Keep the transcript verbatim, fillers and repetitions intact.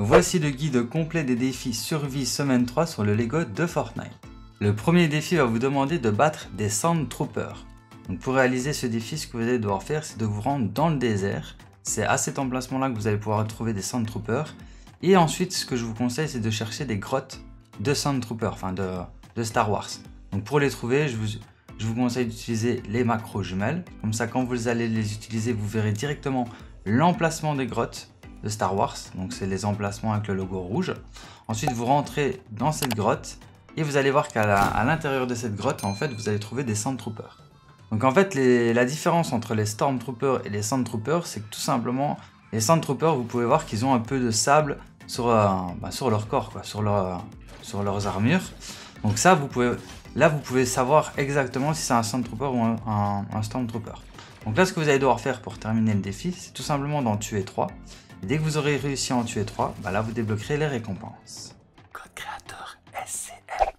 Voici le guide complet des défis survie semaine trois sur le Lego de Fortnite. Le premier défi va vous demander de battre des Sand Troopers. Donc pour réaliser ce défi, ce que vous allez devoir faire, c'est de vous rendre dans le désert. C'est à cet emplacement-là que vous allez pouvoir trouver des Sand Troopers. Et ensuite, ce que je vous conseille, c'est de chercher des grottes de Sand Troopers, enfin de, de Star Wars. Donc pour les trouver, je vous, je vous conseille d'utiliser les macros jumelles. Comme ça, quand vous allez les utiliser, vous verrez directement l'emplacement des grottes de Star Wars. Donc c'est les emplacements avec le logo rouge. Ensuite, vous rentrez dans cette grotte et vous allez voir qu'à l'intérieur de cette grotte, en fait, vous allez trouver des Sand Troopers. Donc en fait, les, la différence entre les Stormtroopers et les Sand Troopers, c'est que tout simplement, les Sand Troopers, vous pouvez voir qu'ils ont un peu de sable sur, euh, bah, sur leur corps, quoi, sur, leur, sur leurs armures. Donc ça, vous pouvez, là, vous pouvez savoir exactement si c'est un Sand Trooper ou un, un, un Stormtrooper. Donc là, ce que vous allez devoir faire pour terminer le défi, c'est tout simplement d'en tuer trois. Et dès que vous aurez réussi à en tuer trois, bah là, vous débloquerez les récompenses. Code créateur S C M.